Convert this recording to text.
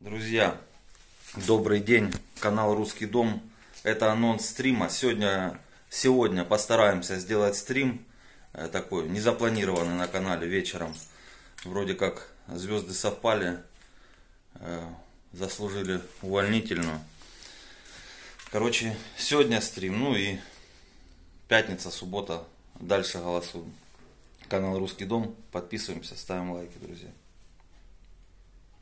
Друзья, добрый день, канал Русский Дом. Это анонс стрима. Сегодня постараемся сделать стрим такой, незапланированный на канале вечером. Вроде как звезды совпали, заслужили увольнительную. Короче, сегодня стрим, ну и пятница, суббота, дальше голосуем. Канал Русский Дом, подписываемся, ставим лайки, друзья.